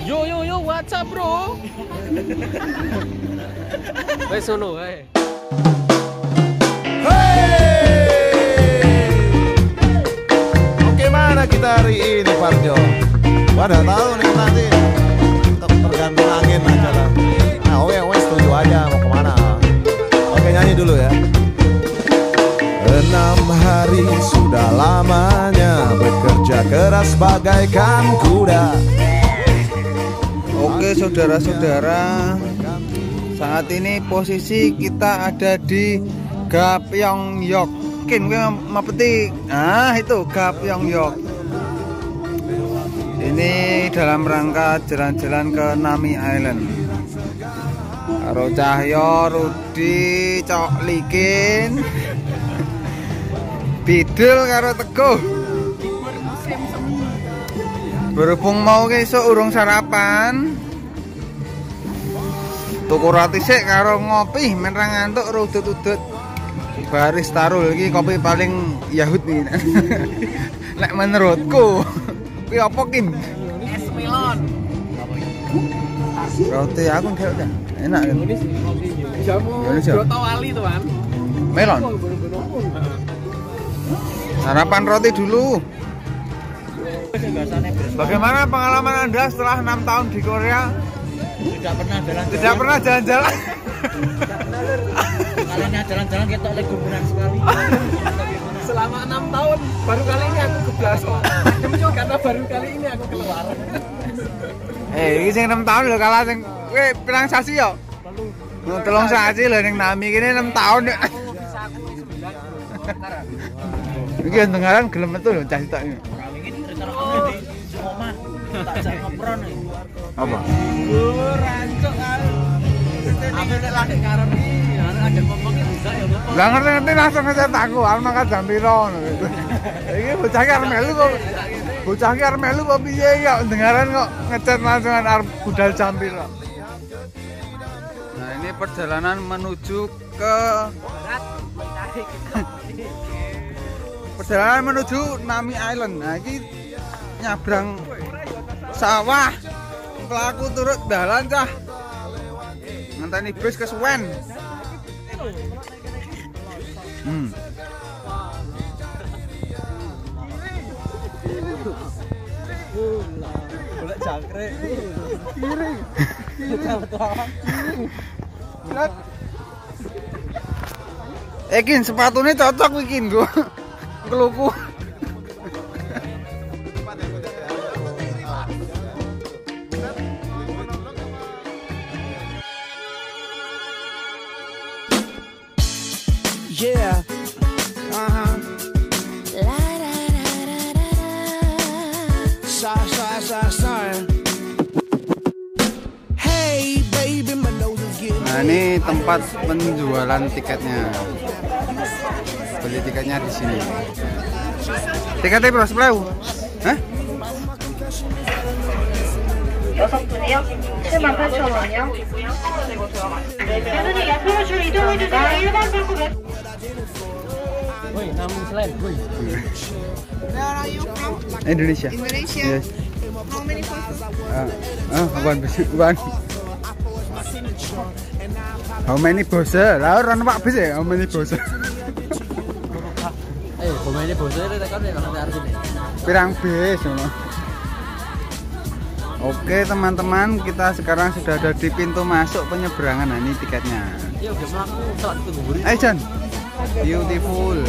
Yo, what's up, bro? Wes sono wae. Oke, mana kita hari ini, Parjo? Wadah tahu nih nanti tergantung angin aja lah. Nah, oke, setuju aja mau kemana. Oke, nyanyi dulu ya. 6 hari sudah lamanya bekerja keras bagaikan kuda. Oke saudara-saudara, saat ini posisi kita ada di Gapyeongyok. Mungkin gue mau petik. Nah itu Gapyeongyok. Ini dalam rangka jalan-jalan ke Nami Island. Karo Cahyo, Rudi, Cok Likin, Bidul karo Teguh. Berhubung mau esuk urung sarapan, tuku roti sik karo ngopi, men ra ngantuk udut-udut. Baris Tarul iki kopi paling Yahud nih. Lek menurutku, kuwi apa Kim? Es melon. Roti aku enggak udah. Enak kan? Jamu Broto Wali tuan. Melon. Sarapan roti dulu. Bagaimana pengalaman Anda setelah 6 tahun di Korea? Tidak pernah jalan-jalan. Kalinya jalan-jalan kita oleh kuburan sekali. Selama 6 tahun baru kali ini aku ke Blaso. Karena baru kali ini aku keluar. Ini sing 6 tahun lho kalah sing kowe pirang sasi yo? Telung sasi lho ning Nami kene 6 tahun. Iki dengaran gelem metu lho cah sitok iki. Apa? Rancok karo. Aku nek lagi karo iki, ada ngomongnya bisa ya apa? Lah ngerti langsung ngecat aku, arep makan jam piro ngono. Iki bocah ki arep melu kok. Bocah ki arep melu kok piye ya dengaran kok ngecat langsung arep budal jam piro. Nah, ini perjalanan menuju ke perjalanan menuju Nami Island. Nah, ini nyabrang sawah. Pelaku turut dalan cah. Ngenteni bis kesuwen. Golek jangkrik. Kiri. Ekin sepatunya cocok bikin gua. Keluku. Yeah. Hey baby, my nose is getting. Nah, ini tempat penjualan tiketnya. Beli tiketnya di sini. Tiketnya berapa? 10.000? Hah? 6분이요? 78,000원이요? 대표님 옆으로 줄 이동해주세요. 1번 출구 몇? Woi, namun selain, woi. Where are you from? Indonesia. Indonesia. Yes. How many persons? One. How many bosses? Lah ora numpak bis ya? How many bosses? Pemainnya bosnya tekan ya nanti artinya. Pirang bis ngono. Oke teman-teman, kita sekarang sudah ada di pintu masuk penyeberangan. Nah, ini tiketnya. Ya udah mlaku tok ditunggu. Ayo Jan. Beautiful.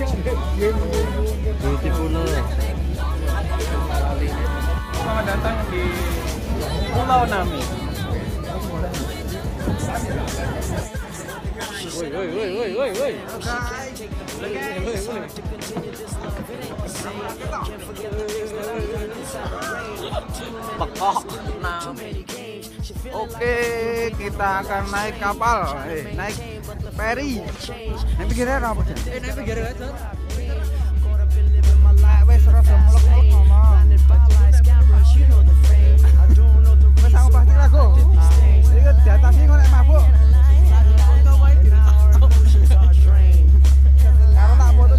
Selamat datang di Pulau Nami. Woi. Pekok Nami. Oke, kita akan naik kapal. Naik ferry. Naik pikirnya apa Jan? Naik pinggir aja. Wes rasa melek ngomong. Wes aku pasti lagu. Iki di atas iki kok mabuk. Karo tak foto.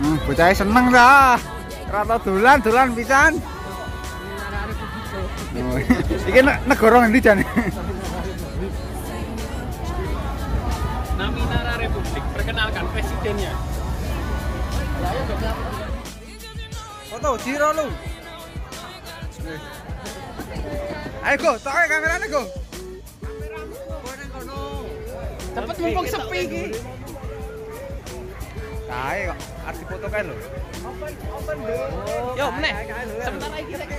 Bocah seneng dah. Rata dolan pisan. Oh, iki negara ngendi jan? Naminara Republik, perkenalkan presidennya. Foto Jiro lu. Ayo go, toke kamerane go. Cepet mumpung sepi iki. Kae kok arep foto kae lho. Yo, meneh. Sebentar lagi sik.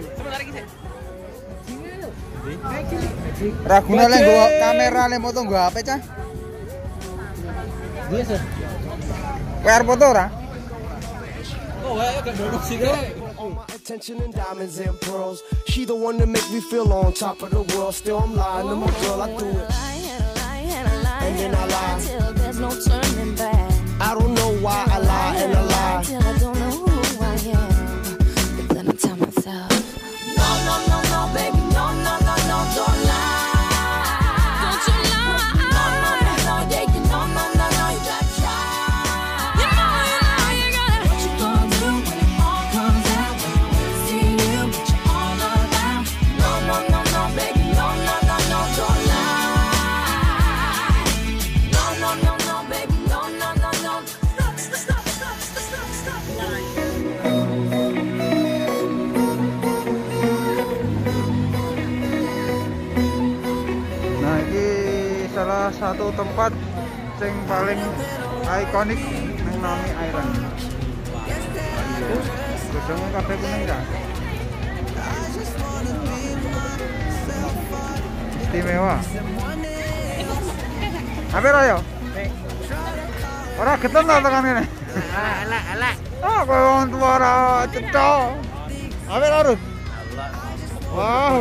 Raguna le nggo kamera le foto nggo HP cah. Iya, Sir. Kowe arep foto ora? Oh, ayo gak dono sih. All my attention and diamonds and pearls. She the one that make me feel on top of the world. Still I'm lying to my girl, I do it. And then I lie till there's no turning back. I don't know why I lie and I lie. Till I don't know who I am. But then I tell myself, no, no, no, no, baby, no, no, no, no, don't lie. Don't you lie. No, no, no, no, yeah, you no, no, no, no, you gotta try. You know you gotta. What you gonna do when it all comes out? When you see you, but you're all around. No, no, no, no, baby, no, no, no, no, don't lie. No, no, no, no, baby, no, no, no, no. Stop. Nah, ini salah satu tempat yang paling ikonik nang Nami Island. Gedungnya kabeh kuning kan? Istimewa. Apa yo? Ora keton ta tekan kene. Elek. Ah, kowe wong tuwa ora cetha. Apa lho? Wah.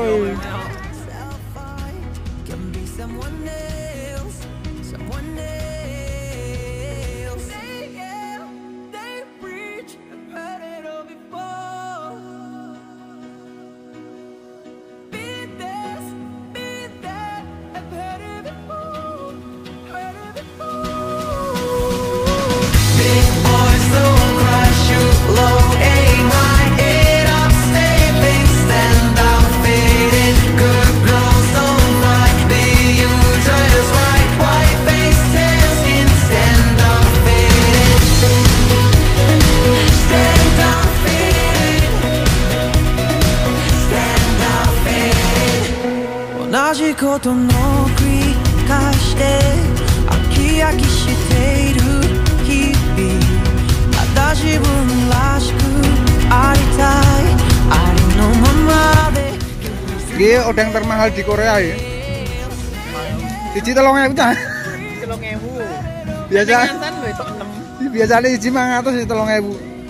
Ini odeng termahal di Korea ya. Siji 3.000 ta? 3.000. Biasa. Ngantan lho itu 6. Biasane siji 500 3.000.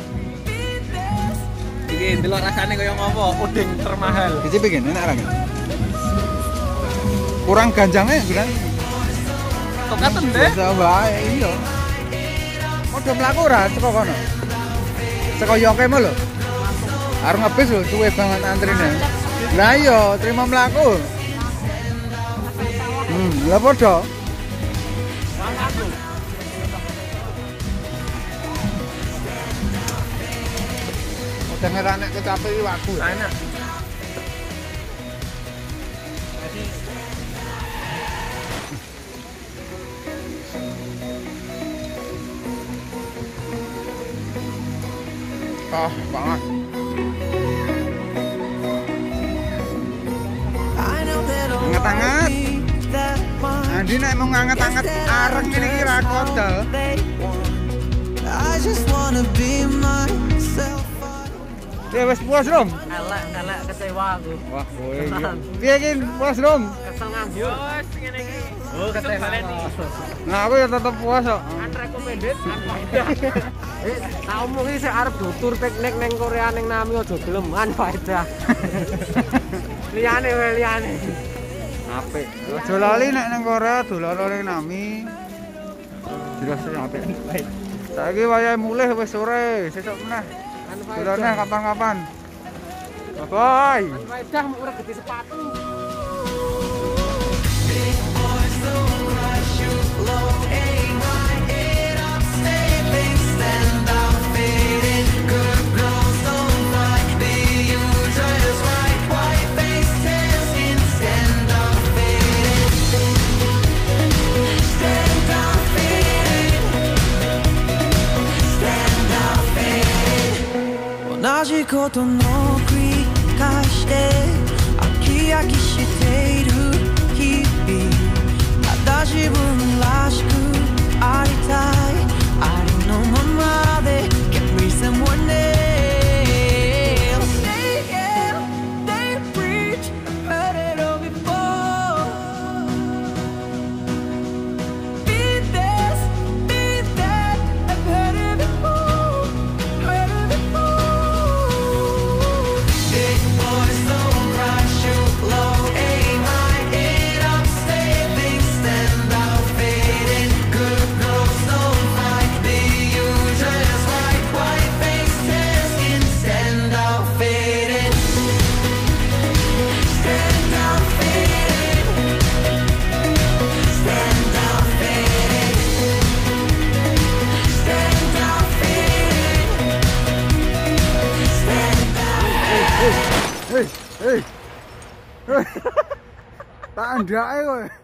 Iki delok rasane kaya ngopo? Odeng termahal. Siji pengen enak ra? Kurang ganjangnya bilang. Tokaten deh. Biasa wae iya. Modho mlaku ora saka kono. Saka yoke mo lho. Arep ngebis lho, suwe banget antrine. Lah iya, terima mlaku. Lah padha. Odeng ora nek kecape iki waku. Enak. Ah, banget. Anget-anget. Andi nek mau nganget-anget areng ngene iki ra kodel. Ya wis puas rom. Elek kecewa aku. Wah, kowe iki. Piye iki puas rom? Kesel nganggur. Bos, ngene iki. Oh, kecewa. Nah, aku ya tetep puas kok. Unrecommended. Tak omong iki sik arep tur piknik ning Korea ning Nami aja gelem faedah. Liyane wae liyane. Apik. Aja lali nek nang Korea dolan ning Nami. Jelas apik. Saiki wayahe mulih wis sore, sesuk meneh. Dolane kapan-kapan. Bye. Faedah ora gede sepatu. Stand out. じことの繰り返して飽き飽きしている日々ただ自分らしくありたいありのままで Can't be someone else They preach heard it all before Be this, be that I've heard it before Heard it before Big boys don't cry, shoot low Aim high, get up, stay big, stand out, fading Good girls don't fight, be you just right White face, tan skin, stand out, fading Stand out, fading Stand out, fading Stand out, fading Stand out Hei, tak andake kowe.